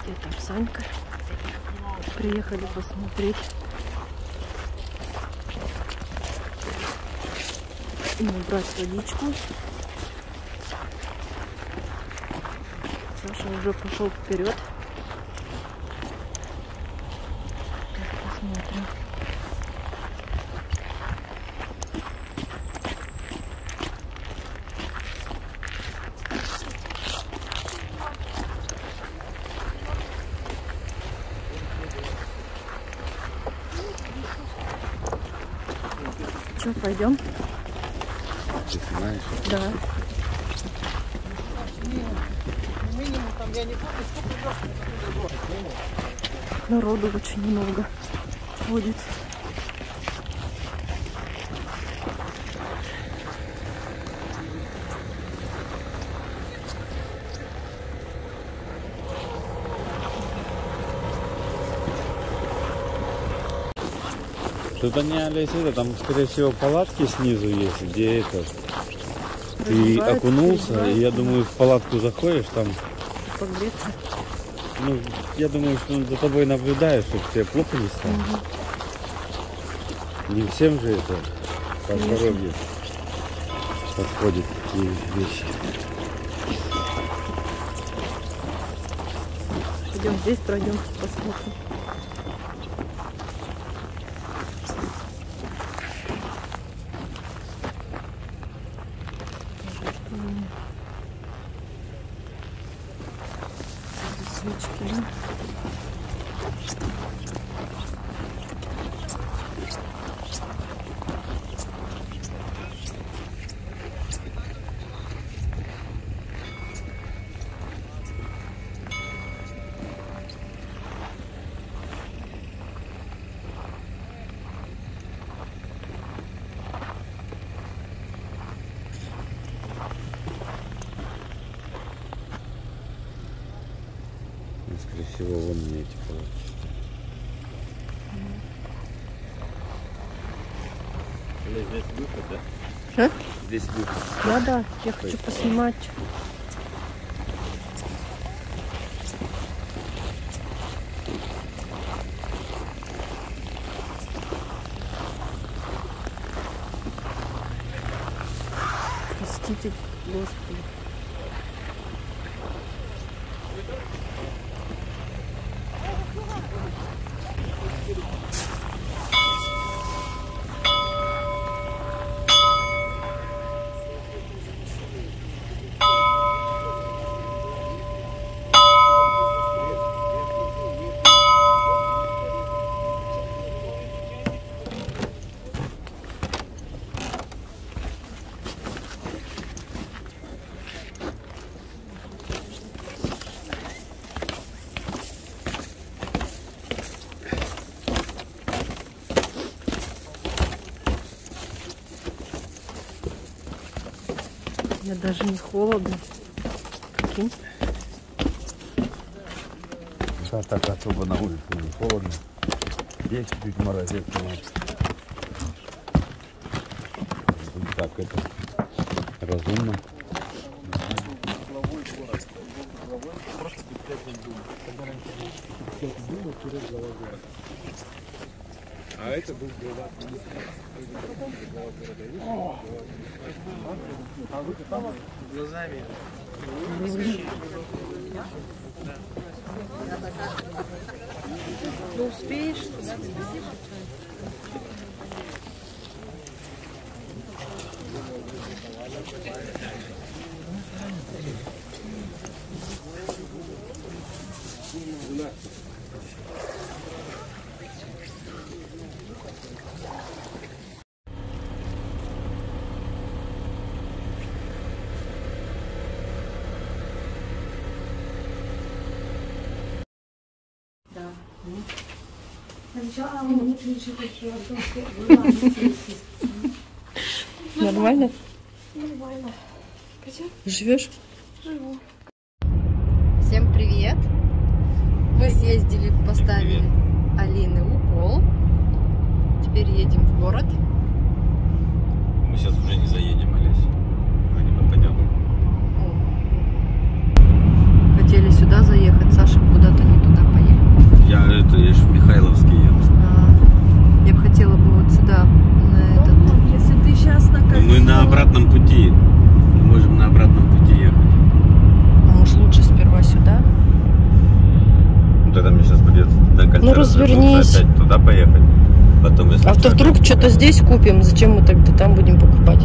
Это Арсанька. Приехали посмотреть. И набрать водичку. Саша уже пошел вперед. Посмотрим. Что, пойдем? Ты знаешь? Да. Народу очень много ходит. Что-то не Олесь, это там, скорее всего, палатки снизу есть, где это. Ты окунулся, и я думаю, в палатку заходишь, там. Погреться. Ну, я думаю, что он за тобой наблюдает, чтобы тебе плохо не стало. Не всем же это по здоровью подходит такие вещи. Идем здесь, пройдем, посмотрим. Свечки, да? Скорее всего, вон мне эти палатки. Здесь выход, да? А? Здесь выход. Да, я хочу поснимать. Простите, Господи. Мне даже не холодно. Прикинь. Да, так особо на улице не холодно. Здесь чуть морозец. Так, это разумно. А это был глазами. Ну, успеешь? Нормально? Нормально. Живешь? Живу. Всем привет! Мы съездили, поставили Алины укол. Теперь едем в город. Мы сейчас уже не заедем, Олесь. Уже не попадем. Хотели сюда заехать, Саша куда-то не туда. обратном пути. Мы можем на обратном пути ехать. А может лучше сперва сюда? Вот это мне сейчас придется до кольца Ну, развернись. опять туда поехать. Потом, если А то вдруг что-то здесь купим, зачем мы тогда там будем покупать?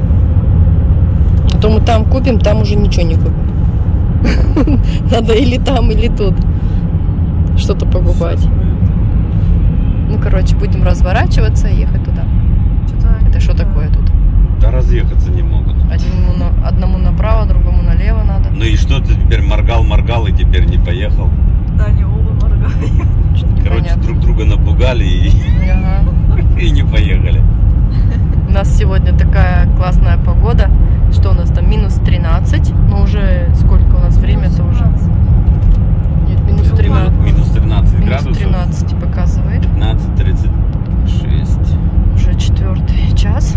А то мы там купим, там уже ничего не купим. Надо или там, или тут что-то покупать. Ну, короче, будем разворачиваться и ехать туда. Это что такое тут? Да разъехаться не могут. Одному направо, другому налево надо. Ну и что ты теперь моргал и теперь не поехал? Да, они оба моргают. Короче, Понятно. друг друга напугали Ага. и не поехали. У нас сегодня такая классная погода, что у нас там минус 13, но уже сколько у нас время-то уже? Нет, минус 13. Минус 13 Минус градусов. 13 показывает. 15:36. Уже 4 час.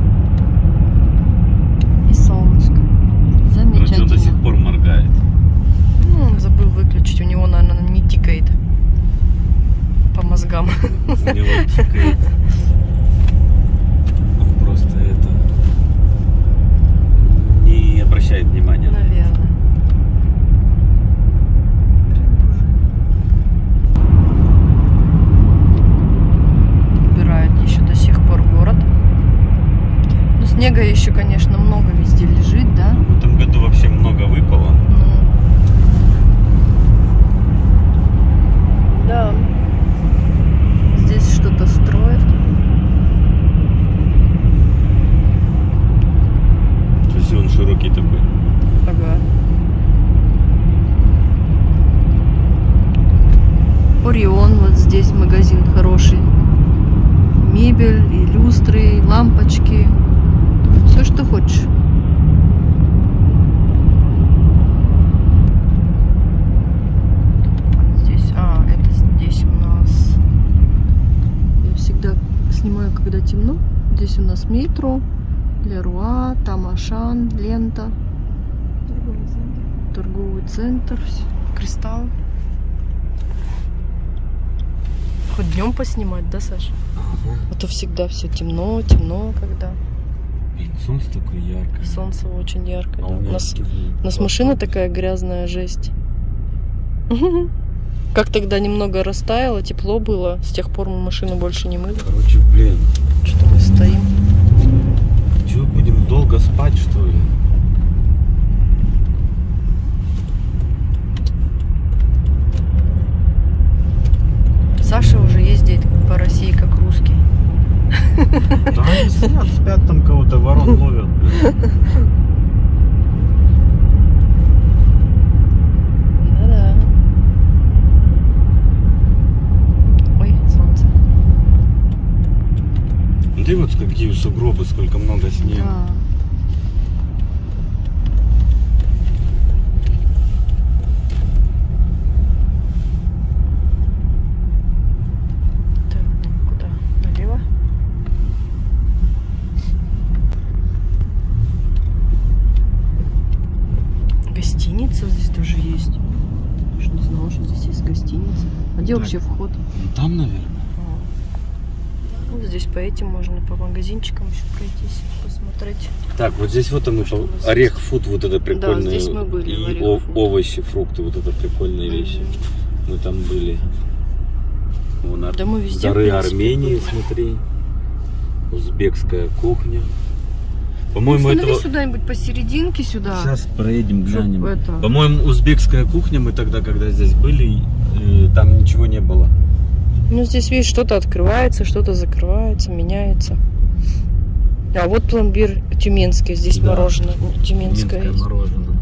И солнышко. Короче, он до сих Замечательно. пор моргает. Ну, он забыл выключить, у него, наверное, не тикает по мозгам. У него тикает. Он просто не обращает внимания. Наверное. Убирают еще до сих пор город. Ну, снега еще, конечно, много везде лежит, да? В этом году вообще много выпало. Да. Здесь что-то строят. То есть он широкий такой. Ага. Орион, вот здесь магазин хороший. Мебель, и люстры, и лампочки. Все, что хочешь. Здесь, это здесь у нас. Я всегда снимаю, когда темно. Здесь у нас метро, Леруа, там Ашан, Лента, торговый центр, Кристалл. Хоть днем поснимать, да, Саша? А то всегда все темно, когда. И солнце такое яркое. Солнце очень яркое. А Да. у меня У нас машина такая грязная, жесть. Как тогда немного растаяло, тепло было, с тех пор мы машину больше не мыли. Короче, блин. Что мы стоим. Чего, будем долго спать, что ли? Саша уже ездит по России как русский. Да они спят там кого-то, ворон ловят. Да-да. Ой, солнце. Смотри, вот какие сугробы, сколько много снега. Да. Так, куда? Налево? Гостиница здесь тоже есть. Я ж не знала, что здесь есть гостиница. А где Так. вообще вход? Ну, там, наверное. Вот здесь по этим можно по магазинчикам еще пройтись, посмотреть. Так, вот здесь вот мы Что у нас орех фуд, вот это прикольное. здесь мы были, в И Орех Food. овощи, фрукты, вот это прикольные вещи. Мы там были. Вон Да мы везде, горы в принципе, Армении, были. смотри. Узбекская кухня. По-моему, Становись этого... сюда-нибудь посерединке сюда. Сейчас проедем, Чтоб глянем. это- По-моему, узбекская кухня, мы тогда, когда здесь были, там ничего не было. Ну, здесь, видишь, что-то открывается, что-то закрывается, меняется. А вот пломбир тюменский, здесь Да. мороженое тюменское есть. мороженое.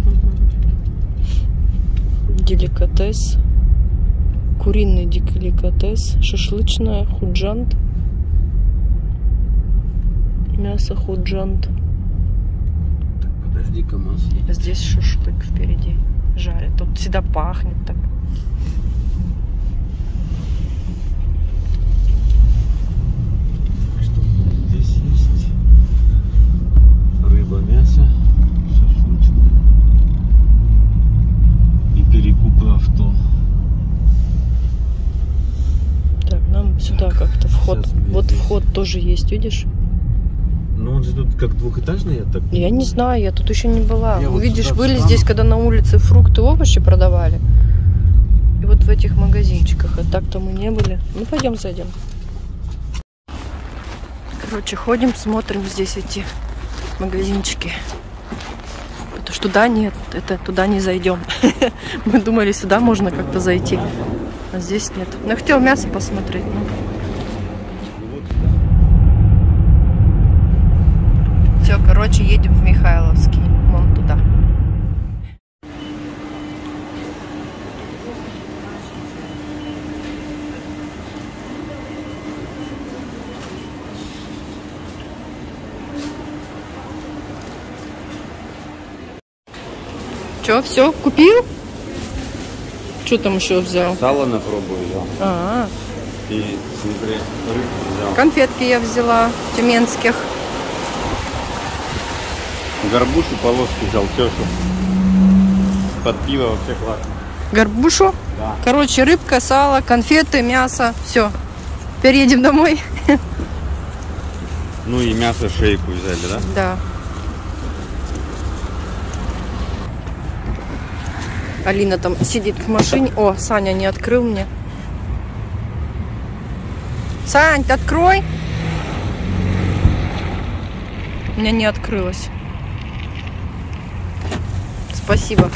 Деликатес. Куриный деликатес. Шашлычная, худжант. Мясо худжант. Так, подожди, КамАЗ едет. А здесь шашлык впереди жарят. Тут всегда пахнет так. Что здесь есть? Рыба, мясо, шашлычное и перекупы авто. Так, нам сюда как-то вход. сейчас мы Вот здесь. вход тоже есть, видишь? Ну, он же тут как двухэтажный, я так. Я не знаю, я тут еще не была. Я вот Видишь, сюда были встану. здесь, когда на улице фрукты, овощи продавали. И вот в этих магазинчиках. А так-то мы не были. Ну, пойдем зайдем. Короче, ходим, смотрим здесь эти магазинчики. Потому что туда нет, туда не зайдем. Мы думали, сюда можно как-то зайти. А здесь нет. Но я хотела мясо посмотреть. Все, короче, едем в Михайловский. Вон туда. Че, все, купил? Что там еще взял? Сало на пробу взял. И, смотри, рыбку взял. Конфетки я взяла, тюменских. Горбушу полоски взял, тёшу. Под пиво вообще классно. Горбушу? Да. Короче, рыбка, сало, конфеты, мясо. Все. Теперь едем домой. Ну и мясо, шейку взяли, да? Да. Алина там сидит в машине. О, Саня не открыл мне. Сань, ты открой. У меня не открылось. Спасибо.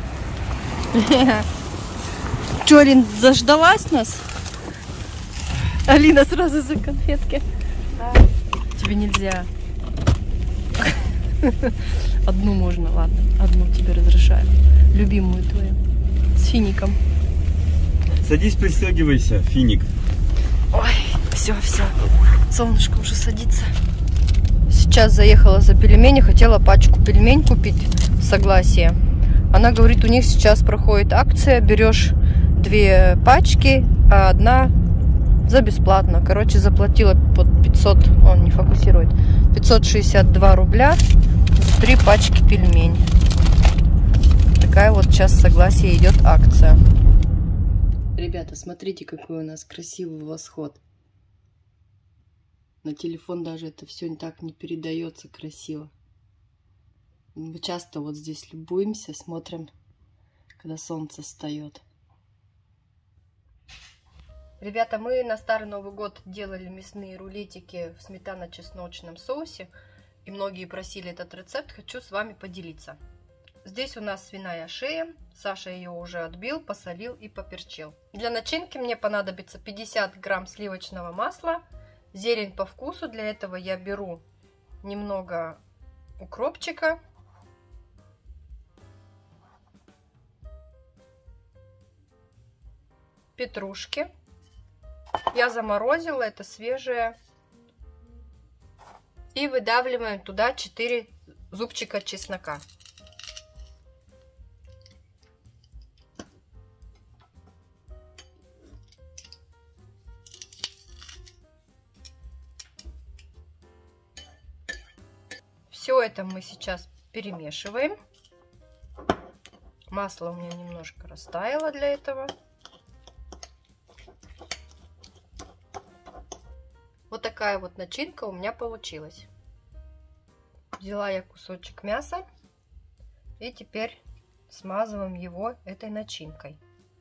Че, Алин, заждалась нас? Алина сразу за конфетки. Тебе нельзя. Одну можно, ладно. Одну тебе разрешаю. Любимую твою. С фиником. Садись, пристегивайся, финик. Ой, все. Солнышко уже садится. Сейчас заехала за пельмени. Хотела пачку пельмень купить в Согласие. Она говорит, у них сейчас проходит акция. Берешь 2 пачки, а одна за бесплатно. Короче, заплатила под 500, он не фокусирует, 562 рубля за 3 пачки пельмень. Такая вот сейчас в Согласии идет акция. Ребята, смотрите, какой у нас красивый восход. На телефон даже это все так не передается красиво. Мы часто вот здесь любуемся, смотрим, когда солнце встает. Ребята, мы на Старый Новый год делали мясные рулетики в сметано-чесночном соусе. И многие просили этот рецепт, хочу с вами поделиться. Здесь у нас свиная шея. Саша ее уже отбил, посолил и поперчил. Для начинки мне понадобится 50 грамм сливочного масла. Зелень по вкусу. Для этого я беру немного укропчика. Петрушки. Я заморозила, это свежее. И выдавливаем туда 4 зубчика чеснока. Все это мы сейчас перемешиваем. Масло у меня немножко растаяло для этого. Вот такая вот начинка у меня получилась. Взяла я кусочек мяса и теперь смазываем его этой начинкой.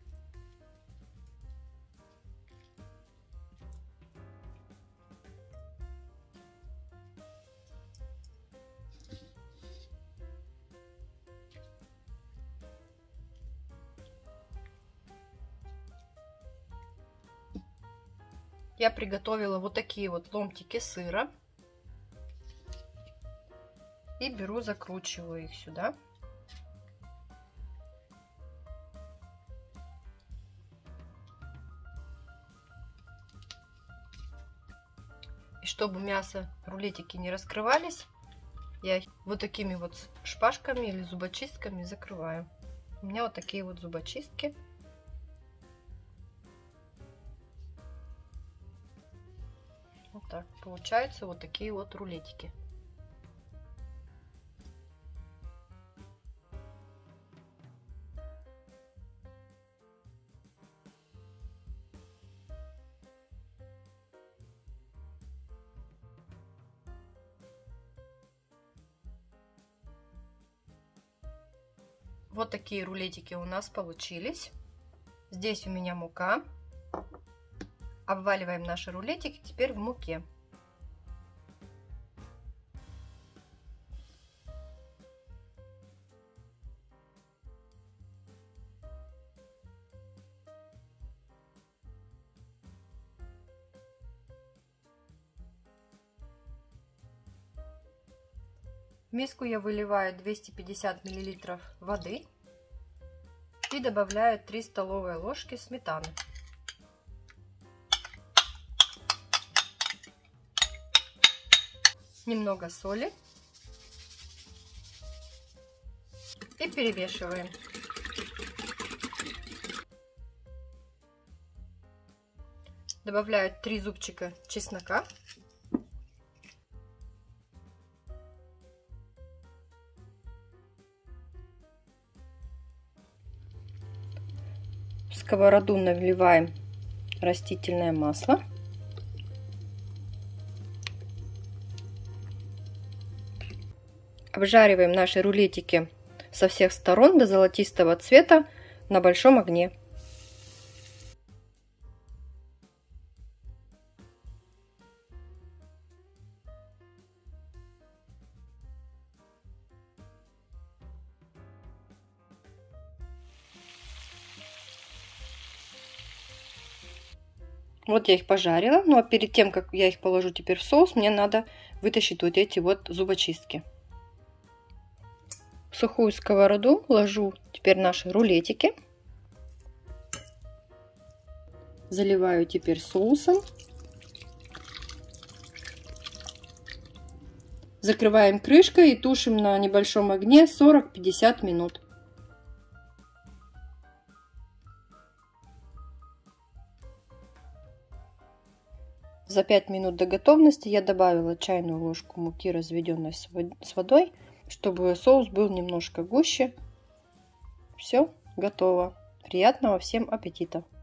Я приготовила вот такие вот ломтики сыра. И беру, закручиваю их сюда. И чтобы мясо, рулетики не раскрывались, я их вот такими вот шпажками или зубочистками закрываю. У меня вот такие вот зубочистки. Вот так получаются вот такие вот рулетики. Вот такие рулетики у нас получились. Здесь у меня мука. Обваливаем наши рулетики теперь в муке. В миску я выливаю 250 мл воды и добавляю 3 столовые ложки сметаны. Немного соли и перемешиваем. Добавляю 3 зубчика чеснока. В сковороду наливаем растительное масло. Обжариваем наши рулетики со всех сторон до золотистого цвета на большом огне. Вот я их пожарила, ну а перед тем, как я их положу теперь в соус, мне надо вытащить вот эти вот зубочистки. В сухую сковороду ложу теперь наши рулетики. Заливаю теперь соусом. Закрываем крышкой и тушим на небольшом огне 40-50 минут. За 5 минут до готовности я добавила чайную ложку муки, разведенной с водой, чтобы соус был немножко гуще. Все, готово. Приятного всем аппетита!